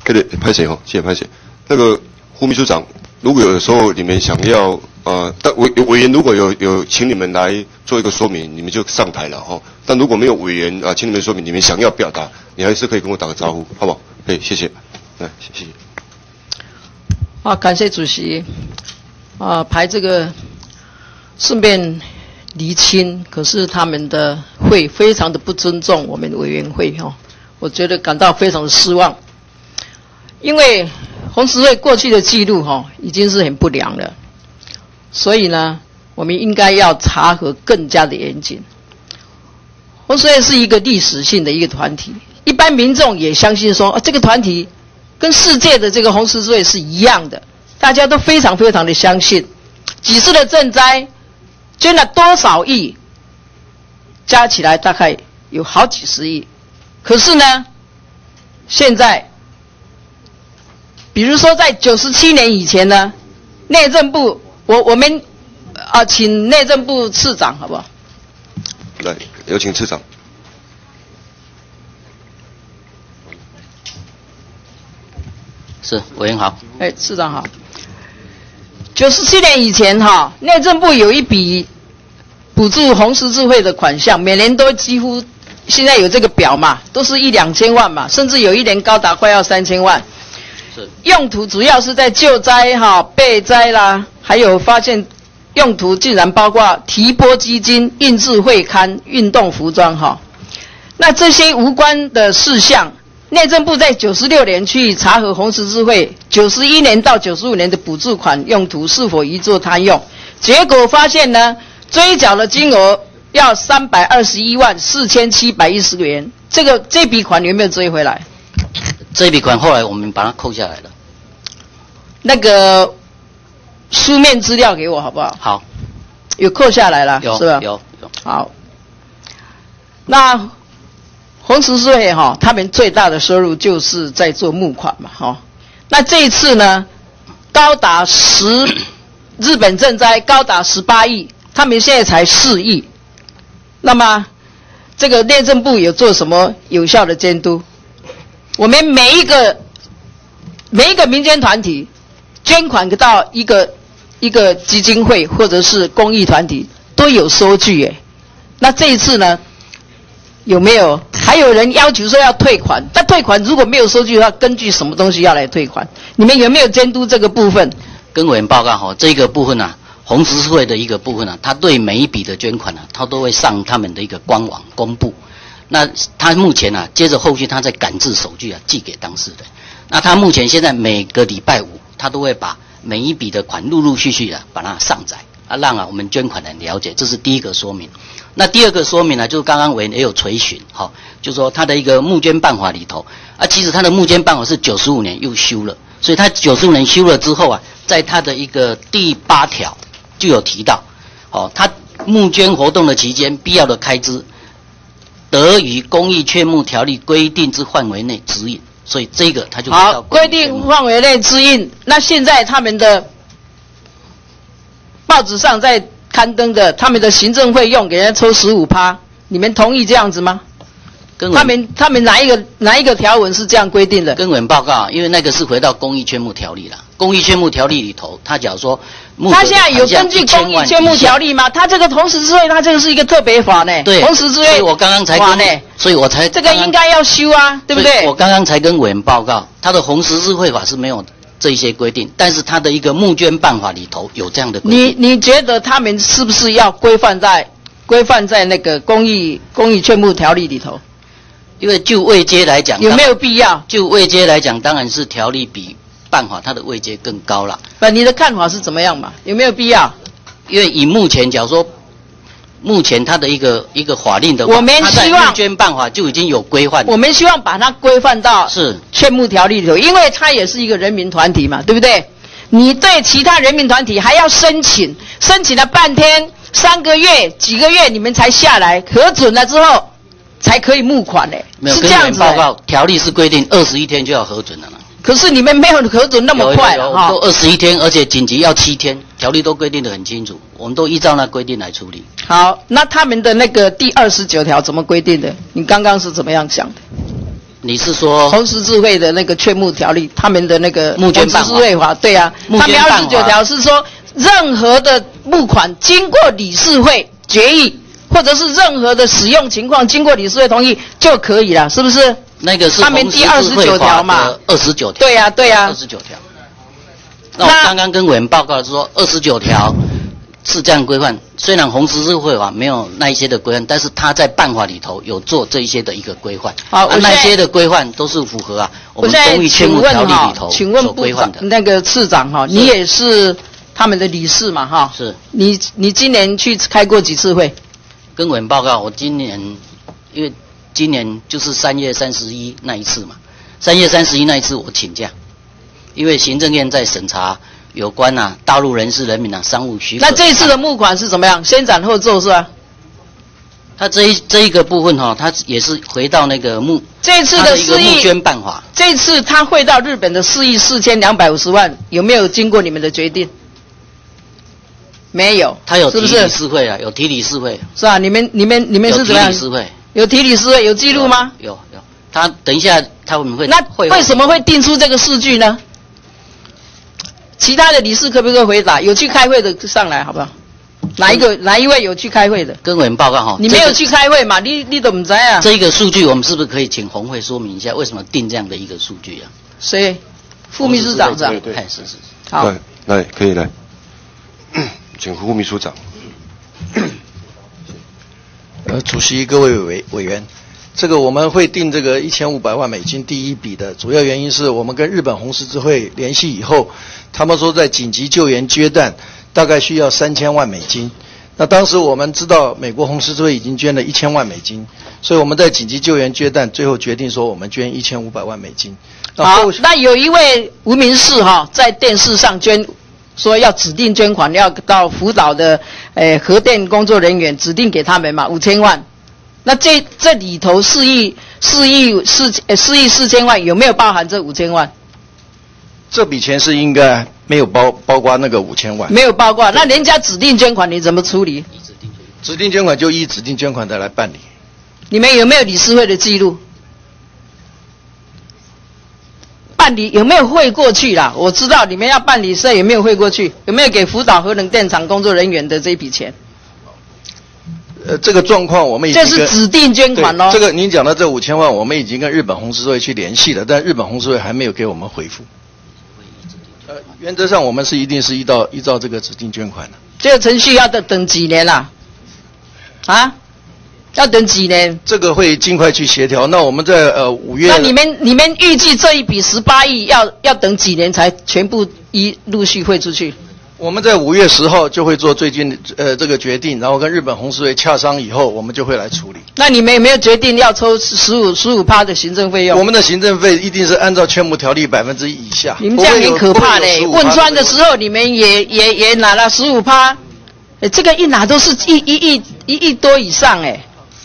拍谁哦？谢谢拍谁。那个胡秘书长，如果有的时候你们想要但委员如果有请你们来做一个说明，你们就上台了哈。但如果没有委员请你们说明，你们想要表达，你还是可以跟我打个招呼，好不好？谢谢。谢谢。 感谢主席。排这个顺便厘清，可是他们的会非常的不尊重我们委员会我觉得感到非常的失望。因为红十字会过去的记录已经是很不良了，所以呢，我们应该要查核更加的严谨。红十字会是一个历史性的一个团体，一般民众也相信说，这个团体跟世界的这个红十字会是一样的，大家都非常非常的相信。几次的赈灾捐了多少亿，加起来大概有好几十亿。可是呢，现在比如说在97年以前呢，内政部我们请内政部次长好不好？ 来，有请次长。 是，委员好。 次长好。97年以前内政部有一笔补助红十字会的款项，每年都几乎现在有这个表嘛，都是1-2千万嘛，甚至有一年高达快要3000万。 是。用途主要是在救灾备灾啦，还有发现用途竟然包括提拨基金、印制会刊、运动服装那这些无关的事项，内政部在96年去查核红十字会91年到95年的补助款用途是否移作他用，结果发现呢，追缴的金额要321万4710元。这笔款有没有追回来？ 这笔款后来我们把它扣下来了。 那个书面资料给我好不好？ 好， 有扣下来了，是吧？ 有。 好，那红十字会他们最大的收入就是在做募款嘛那这一次呢，高达日本赈灾高达18亿，他们现在才4亿。那么这个内政部有做什么有效的监督？我们每一个民间团体捐款到一个基金会或者是公益团体都有收据那这一次呢，有没有还有人要求说要退款？但退款如果没有收据的话，根据什么东西要来退款？你们有没有监督这个部分？ 跟委员报告这个部分红十字会的一个部分他对每一笔的捐款他都会上他们的一个官网公布。那他目前接着后续他在赶制手续寄给当事人。那他目前现在每个礼拜5，他都会把每一笔的款陆陆续续把它上载让我们捐款人了解。这是第一个说明。那第二个说明就是刚刚委员也有垂询就是说他的一个募捐办法里头其实他的募捐办法是95年又修了，所以他95年修了之后在他的一个第8条就有提到他募捐活动的期间必要的开支得于公益劝募条例规定之范围内指引，所以这个他就好规定范围内指引。那现在他们的报纸上在刊登的他们的行政费用给人家抽15%，你们同意这样子吗？他们哪一个条文是这样规定的？ 跟委员报告因为那个是回到公益劝募条例了。公益劝募条例里头，他假如说他现在有根据公益劝募条例吗？他这个红十字会，他这个是一个特别法呢。 对， 红十字会。 所以我刚刚才所以我才这个应该要修对不对？ 我刚刚才跟委员报告，他的红十字会法是没有这些规定，但是他的一个募捐办法里头有这样的规定。 你觉得他们是不是要规范在那个公益劝募条例里头？ 因为就位阶来讲， 有没有必要？ 就位阶来讲，当然是条例比办法它的位阶更高了。 你的看法是怎么样嘛？有没有必要？ 因为以目前假如说，目前它的一个法令的话， 我们希望募捐办法就已经有规范。 我们希望把它规范到是劝募条例里头，因为它也是一个人民团体嘛，对不对？你对其他人民团体还要申请了半天，3个月、几个月你们才下来核准了之后。才可以募款是这样子报告条例是规定21天就要核准了呢。 可是你们没有核准那么快都21天，而且紧急要7天，条例都规定得很清楚，我们都依照那规定来处理。 好，那他们的那个第29条怎么规定的？你刚刚是怎么样讲的？ 你是说红十字会的那个劝募条例，他们的那个募捐办法？ 红十字会法，对啊，他们29条是说，任何的募款经过理事会决议，或者是任何的使用情况经过理事会同意就可以了，是不是？ 那个是他们第29条嘛 ，29条。 对呀、对呀、 29条。那我刚刚跟委员报告说，29条是这样规范。虽然红十字会法没有那一些的规范，但是他在办法里头有做这一些的一个规范。 好， 那些的规范都是符合我们公益劝募条例里头所规范的。 那个次长哈，你也是他们的理事嘛哈？ 是。 你今年去开过几次会？ 跟委员报告，我今年因为今年就是3月31那一次嘛，3月31那一次我请假，因为行政院在审查有关大陆人士人民商务许可。 那这一次的募款是怎么样？先斩后奏是吧？ 他这一个部分他也是回到那个这一次的4亿募捐办法。 这次他汇到日本的4亿4250万，有没有经过你们的决定？没有。 他有提是不是理事会有提理事会。 是吧？你们是怎么样？ 有提理事会。 有提理事会有记录吗？ 有。他等一下他们会。 那为什么会定出这个数据呢？其他的理事可不可以回答？有去开会的上来好不好？哪一位有去开会的？ 跟委员报告你没有去开会嘛？你都不知啊？ 这个数据我们是不是可以请洪会说明一下，为什么定这样的一个数据啊？ 谁？副秘书长是吧？ 对， 是。 好， 来可以来，请副秘书长。 主席、各位委员，这个我们会定这个1500万美金第一笔的主要原因是我们跟日本红十字会联系以后，他们说在紧急救援阶段大概需要3000万美金。那当时我们知道美国红十字会已经捐了1000万美金，所以我们在紧急救援阶段最后决定说我们捐1500万美金。 好，那有一位无名氏在电视上说要指定捐款，要到福岛的核电工作人员指定给他们嘛，5000万。那这里头4亿4000万有没有包含这5000万？ 这笔钱是应该没有包括那个5000万， 没有包括。那人家指定捐款你怎么处理？ 指定捐款就依指定捐款的来办理。 你们有没有理事会的记录？办理有没有汇过去啦？我知道你们要办理事有没有汇过去？有没有给福岛核能电厂工作人员的这笔钱？ 这个状况我们已经这是指定捐款咯。 这个您讲的这5000万，我们已经跟日本红十字会去联系了，但日本红十字会还没有给我们回复。原则上我们一定是依照这个指定捐款的。 这个程序要等几年啦？要等几年？ 这个会尽快去协调。那我们在5月。 那你们预计这一笔18亿要等几年才全部陆续汇出去？ 我们在5月10号就会做最近这个决定，然后跟日本红十字会洽商以后，我们就会来处理。 那你们有没有决定要抽15%的行政费用？ 我们的行政费一定是按照劝募条例1%以下。 你们这样很可怕嘞！汶川的时候你们也拿了15%，这个一拿都是一亿多以上哎。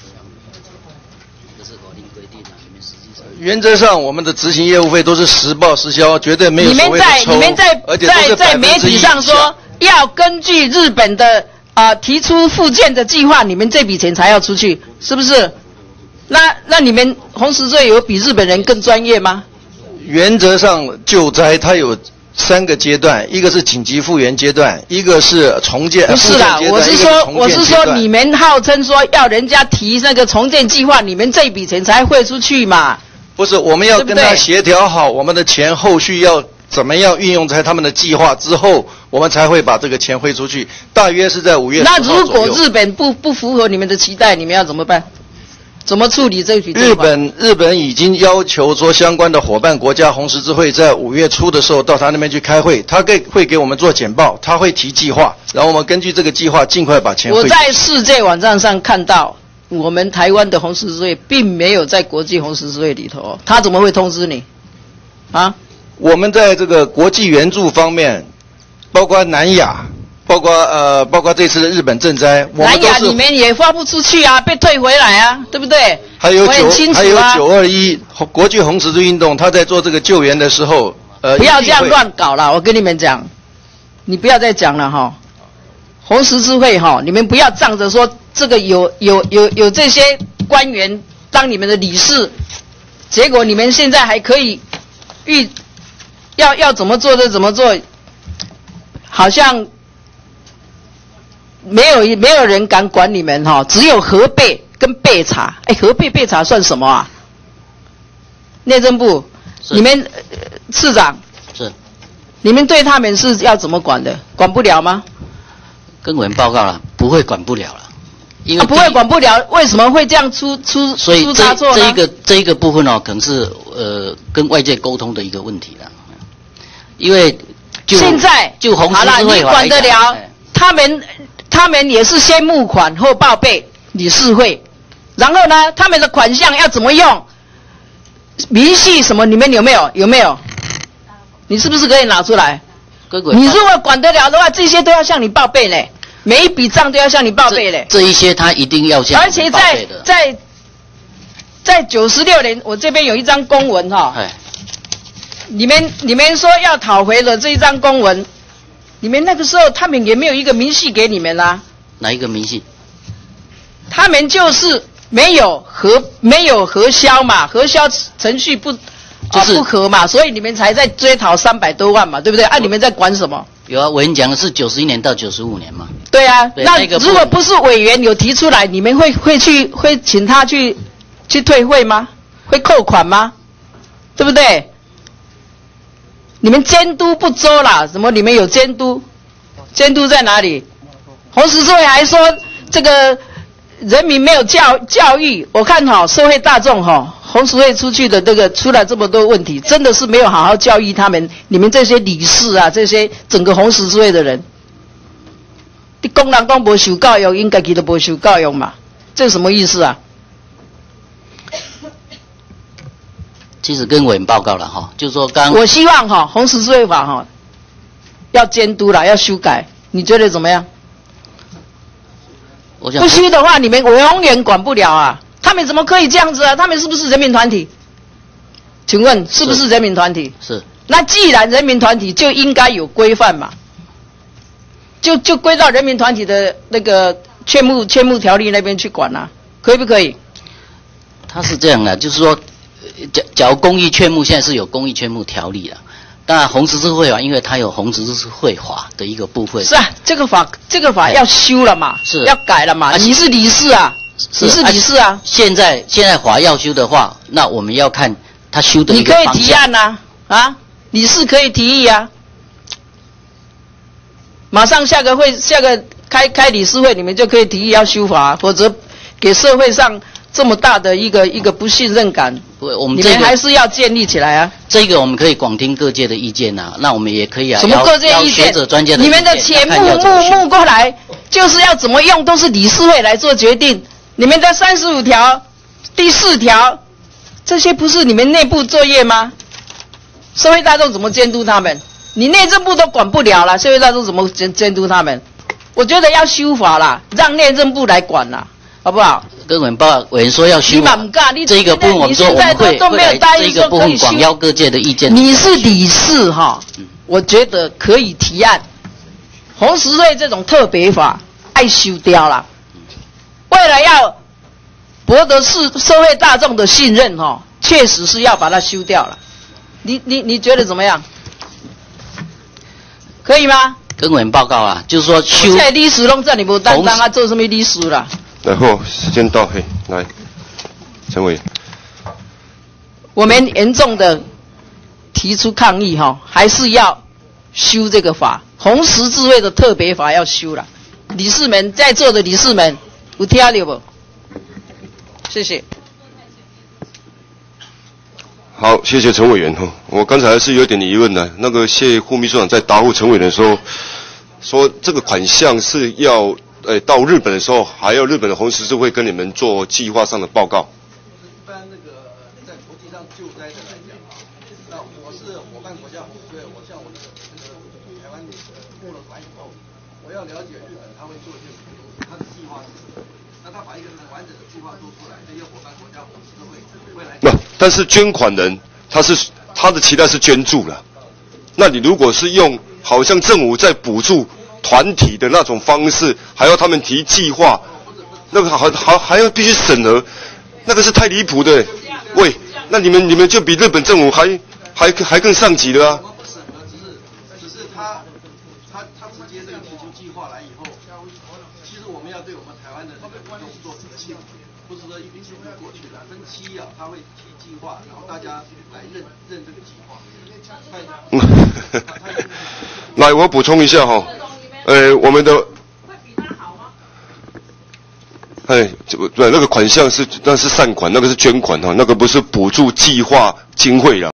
原则上，我们的执行业务费都是实报实销，绝对没有所谓的抽。 你们在媒体上说要根据日本的提出复建的计划，你们这笔钱才要出去，是不是？那你们红十字会有比日本人更专业吗？ 原则上救灾它有3个阶段，一个是紧急复原阶段，一个是重建。 不是啦，我是说你们号称说要人家提那个重建计划，你们这笔钱才汇出去嘛？ 不是，我们要跟他协调好我们的钱后续要怎么样运用在他们的计划之后，我们才会把这个钱汇出去。大约是在5月10号左右。 那如果日本不符合你们的期待，你们要怎么办？怎么处理这笔捐款？ 日本已经要求说相关的伙伴国家红十字会在5月初的时候到他那边去开会，他会给我们做简报，他会提计划，然后我们根据这个计划尽快把钱汇出去。 我在世界网站上看到。我们台湾的红十字会并没有在国际红十字会里头，他怎么会通知你？ 我们在这个国际援助方面，包括南亚，包括这次的日本震灾， 南亚你们也发不出去啊，被退回来啊，对不对？ 还有 921 国际红十字运动，他在做这个救援的时候， 不要这样乱搞了，我跟你们讲，你不要再讲了哈。红十字会你们不要仗着说这个有这些官员当你们的理事， 结果你们现在还可以要怎么做就怎么做，好像没有人敢管你们哈，只有核备跟备查。核备备查算什么啊？内政部，你们次长是， 你们对他们是要怎么管的？管不了吗？ 跟委员报告了，不会管不了了，因为不会管不了，为什么会这样出差错呢？ 这一个部分可能是跟外界沟通的一个问题了，因为现在就红十字会你管得了，他们也是先募款后报备理事会，然后呢，他们的款项要怎么用？明细什么？你们有没有？有没有？你是不是可以拿出来？你如果管得了的话，这些都要向你报备嘞，每一笔账都要向你报备嘞。 这一些他一定要向而且在96年，我这边有一张公文哈，你们说要讨回了这一张公文，你们那个时候他们也没有一个明细给你们啦。 哪一个明细？ 他们就是没有核销嘛，核销程序不合嘛，所以你们才在追讨300多万嘛，对不对？你们在管什么？ 有啊，委员讲的是91年到95年嘛。 对啊，那如果不是委员有提出来，你们会请他去退会吗？会扣款吗？对不对？你们监督不周啦，什么你们有监督？监督在哪里？红十字会还说这个人民没有教育，我看社会大众红十字会出去的这个出了这么多问题，真的是没有好好教育他们，你们这些理事啊，这些整个红十字会的人，你讲人讲没受教育，应该他都没受教育嘛，这是什么意思啊？ 其实跟委员报告了就是说我希望红十字会法要监督了，要修改，你觉得怎么样？不修的话，你们永远管不了啊！他们怎么可以这样子啊？他们是不是人民团体？请问是不是人民团体？ 是。 那既然人民团体，就应该有规范嘛，就归到人民团体的那个劝募条例那边去管啊，可以不可以？ 他是这样的，就是说，假如公益劝募现在是有公益劝募条例了。当然，红十字会因为它有红十字会法的一个部分。 是啊，这个法要修了嘛， 是要改了嘛。你是理事啊，你是理事啊。 现在法要修的话，那我们要看他修的一个方向。 你可以提案啊，理事可以提议啊。马上下个开理事会，你们就可以提议要修法，否则给社会上这么大的一个不信任感。你们还是要建立起来啊！ 这个我们可以广听各界的意见呐，那我们也可以什么各界意见？ 学者专家的意见。 你们的钱募过来，就是要怎么用，都是理事会来做决定。你们的35条、第4条，这些不是你们内部作业吗？社会大众怎么监督他们？你内政部都管不了了，社会大众怎么监督他们？我觉得要修法啦，让内政部来管啦，好不好？ 跟委员说要修法，这一个部分我们说我们会这一个部分广邀各界的意见。 你是理事我觉得可以提案，红十字会这种特别法爱修掉了，为了要博得社会大众的信任确实是要把它修掉了。你觉得怎么样？可以吗？ 跟委员报告啊，就是说修。 现在理事拢这里无担当做什么理事啦？ 然后时间到，来，陈委员， 我们严重的提出抗议还是要修这个法，红十字会的特别法要修了。理事们，在座的理事们，有听到不？谢谢。 好，谢谢陈委员我刚才是有点疑问的，那个谢副秘书长在答复陈委员的说这个款项是要。到日本的时候，还要日本的红十字会跟你们做计划上的报告。 一般在国际上救灾的来讲那我是伙伴国家红十字会，我向我的台湾募了款以后，我要了解日本他会做一些什么东西，他的计划是什么？那他把一个完整的计划做出来，这些伙伴国家红十字会会来。 但是捐款人他的期待是捐助了，那你如果是用好像政府在补助。团体的那种方式，还要他们提计划，那个还要必须审核，那个是太离谱的。喂， 那你们就比日本政府还更上级了啊！ 我们不审核，只是他直接这个提出计划来以后，其实我们要对我们台湾的这个动作者信，不是说一笔就过去了，分期啊，他会提计划，然后大家来认这个计划。 来，我补充一下哈，我们的。对，那个款项那是善款，那个是捐款哈，那个不是补助计划经费啦。